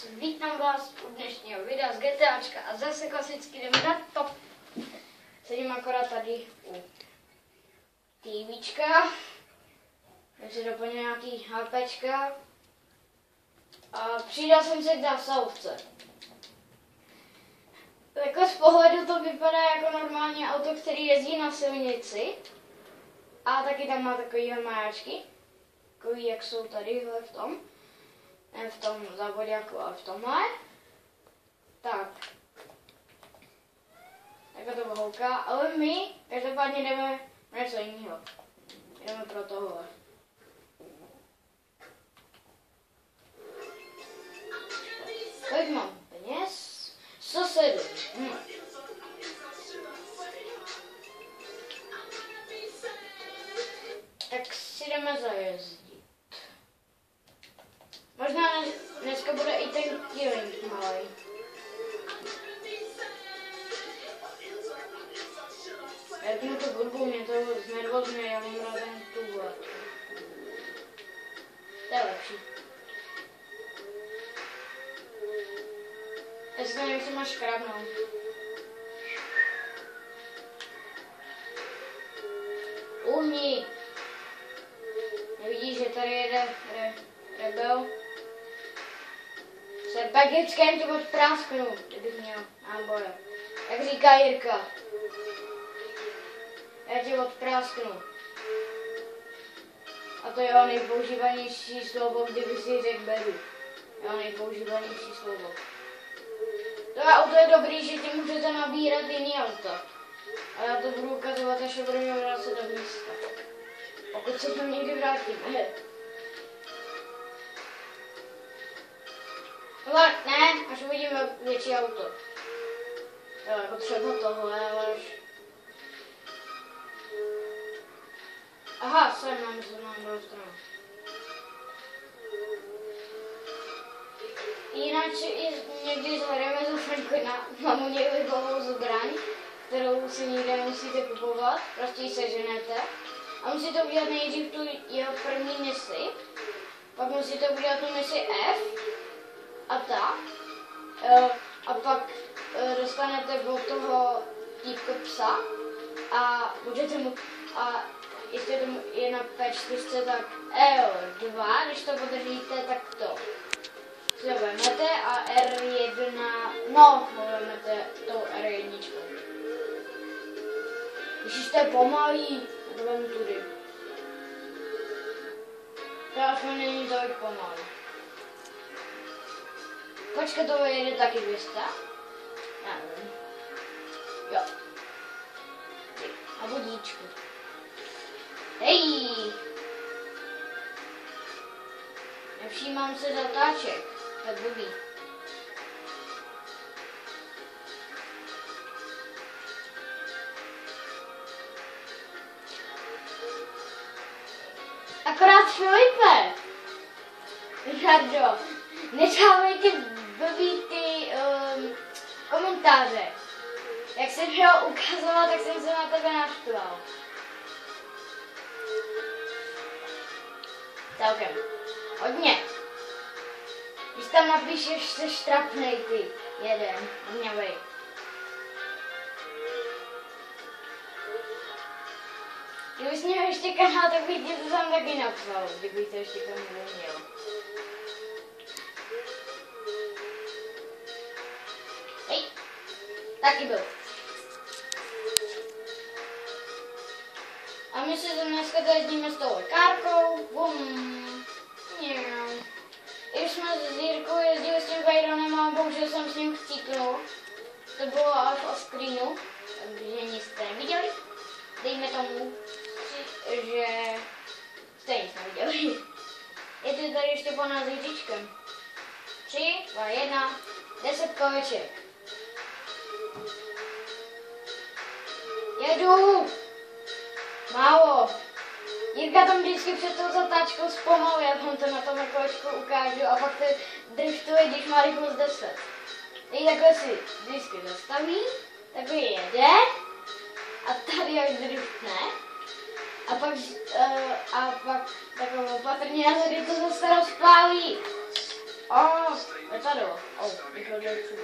vítám vás u dnešního videa z GTAčka a zase klasicky jdeme na to. Sedím akorát tady u TVčka, teď si doplním nějaký HPčka a přidal jsem se k zásahůvce. Takhle z pohledu to vypadá jako normální auto, který jezdí na silnici a taky tam má takovýhle majáčky, takový jak jsou tady v tom závodňáku a v tomhle. Tak. Takhle to bohouká, ale my každopádně jdeme na něco jiného. Jdeme pro tohle. Kolik mám peněz? 107. Tak si jdeme zajezdit. Možná dneska bude i ten killing malý. Já vypnu tu hudbu, mě to znervozňuje, já mám rád ten tuhle. To je lepší. Já si to nechci máš škrabnout. Uhni! Nevidíš, že tady jede rebel? Se bagičkem to odprásknu, kdybych měl náboje. Jak říká Jirka. Já tě odprásknu. A to je jeho nejpoužívanější slovo, kdyby si řekl beru. Jeho nejpoužívanější slovo. To auto je dobrý, že ti můžete nabírat jiný auta. A já to budu ukazovat, až budeme vracet do místa. Pokud se tam někdy vrátíme. Ne, až uvidíme větší auto. Jo, jako třeba tohle, ale až... Aha, sem mám druhou stranu. Jinak i někdy zhledeme za Franko na mamuně libovou zbraň, kterou si nikde nemusíte kupovat, prostě ji seženete. A musíte udělat nejdřív tu jeho první misi, pak musíte udělat tu misi F a tak. A pak dostanete od toho týpka psa a můžete mu, a jestli to je na P4, tak L2, když to podržíte, tak to si to vemete a R1, no, vemete tou R1. Když to je pomalý, to vemu tudy. To aspoň není tolik pomalý. Kočka to jede taky 200. Já nevím. Jo. A vodíčku. Hej! Nevšímám se zatáček. To je blbý. Akorát Filipe! Richardo, nedávejte blbý ty komentáře. Jak jsem ho ukazoval, tak jsem se na tebe naštval. Celkem. Hodně. Když tam napíšeš, se štrapnej ty. Jeden. Hodňavej. Kdybys měl ještě kanál, tak bych tě to tam taky napsal. Kdybych to ještě k tomu neměl. Hej. Taky byl. A my si dneska jezdíme s tou lekárkou. Bum. Když jsme s Jirkou jezdili s tím Kajronem a bohužel jsem s ním chcíknul. To bylo až o screenu, takže nic jste neviděli. Dejme tomu, že jste nic neviděli. Jeďte tady ještě po nás Jiříčkem. 3, 2, 1, 10 koleček. Jedu! Málo. Jirka tam vždycky před tou zatáčkou zpomaluje, já vám to na tom kolečku ukážu a pak to driftuje, když má rychlost 10. Teď takhle si vždycky zastaví, takhle jede a tady jak driftne a pak takhle opatrně a tady to zase rozpálí. Letadlo. Rychle dopředu.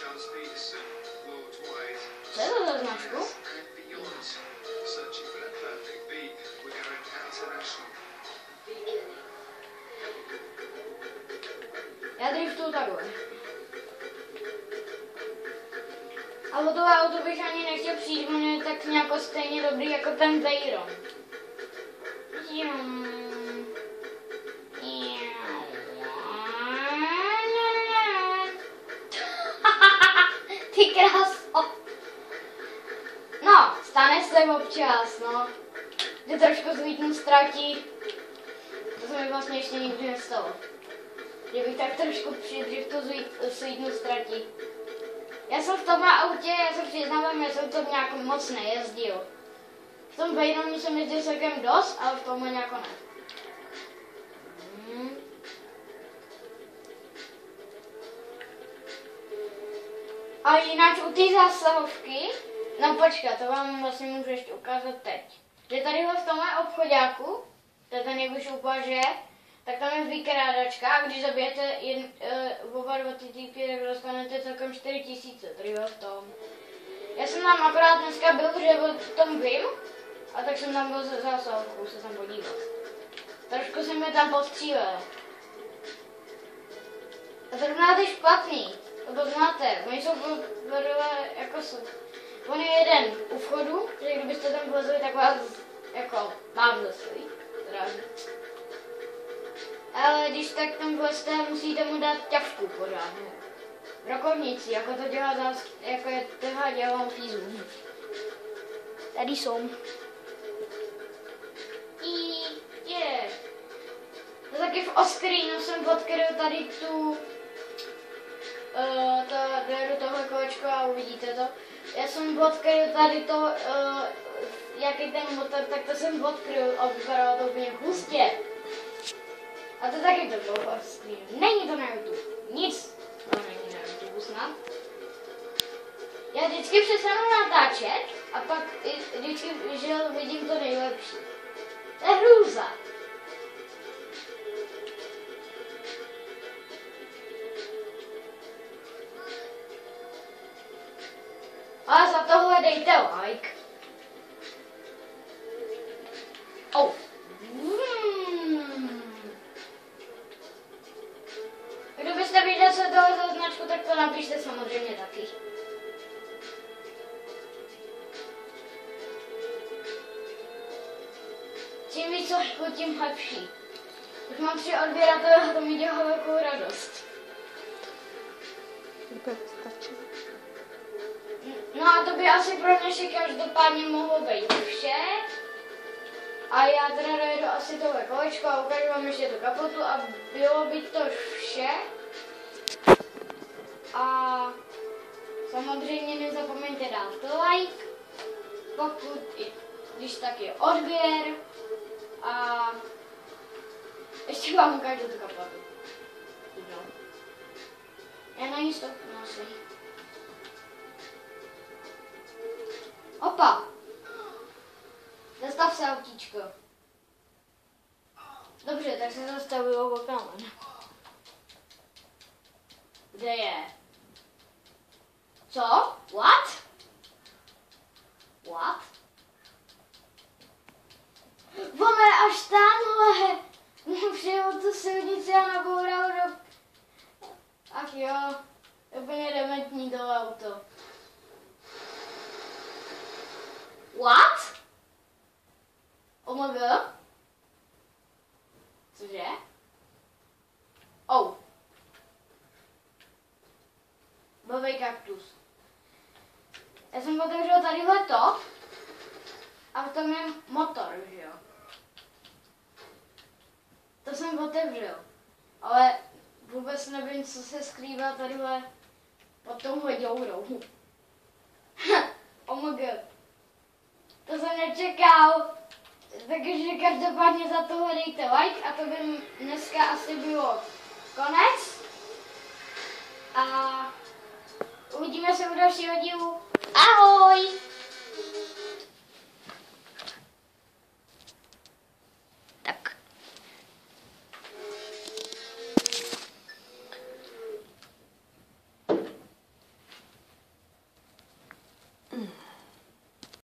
Co je to za značku? Já driftuju takhle. A o to auto bych ani nechtěl přijít, on je tak nějak stejně dobrý jako ten Veyron. Ty kráso. No, stane se občas, no. Že trošku zvítnu ztratí. To se mi vlastně ještě nikdy nestalo. Že bych tak trošku při driftu svítnu ztratí. Já jsem v tomhle autě, já se přiznávám, já jsem to nějak moc nejezdil. V tom Veyronu jsem jezdil celkem dost, ale v tomhle nějak ne. A jinak u té zásahovky, no počkat, to vám vlastně můžu ještě ukázat teď. Že tadyhle v tomhle obchodáku, to je ten, jak už ukáže, tak tam je vykrádačka a když zabijete oba dva ty týpy, tak dostanete celkem 4000, tadyhle v tom. Já jsem tam akorát dneska byl, že o tom vím, a tak jsem tam byl se zásahovkou se tam podívat. Trošku jsem je tam postřílel. A zrovna ty špatný, to znáte, oni jsou jako jsou. On je jeden u vchodu, že kdybyste tam vlezli, tak vás jako mám zastojí. Ale když tak tam vlezte, musíte mu dát ťavku pořádnou. Rokovnici, jako to dělá jako je tohle dělám fízů. Tady jsou. To taky v Oscarínu jsem odkryl tady tu dojedu tohle kolečko a uvidíte to. Já jsem odkryl tady to, jaký ten motor, tak to jsem odkryl a vypadalo to úplně hustě. A to taky to bylo v Oscarínu. Není to na YouTube. Nic to není na YouTube snad. Já vždycky přestanu natáčet a pak vždycky že vidím to nejlepší. To je hrůza. A za tohle dejte like. Kdybyste viděli se tohle značku, tak to napište samozřejmě taky. Čím víc lehko, tím lepší. Už mám 3 odběratele a to mi dělá velkou radost. No a to by asi pro dnešek každopádně mohlo být vše. A já teda dojedu asi tohle kolečko a ukážu vám ještě tu kapotu a bylo by to vše. A samozřejmě nezapomeňte dát like, pokud když tak je odběr a ještě vám ukážu tu kapotu. Já na ní stoupnu asi. Opa! Zastav se, autíčko. Dobře, tak se zastavilo vokámen. Kde je? Co? What? What? On je až tamhle. Přijel tu silnici a naboural do... Ach jo, úplně dementní to auto. What? OMG? Cože? Blbej kaktus. Já jsem otevřel tadyhle to a v tom je motor, že jo? To jsem otevřel, ale vůbec nevím, co se skrývá tadyhle pod touhle děurou. OMG. To jsem nečekal. Takže každopádně za tohle dejte like a to by dneska asi bylo konec. A uvidíme se u dalšího dílu. Ahoj!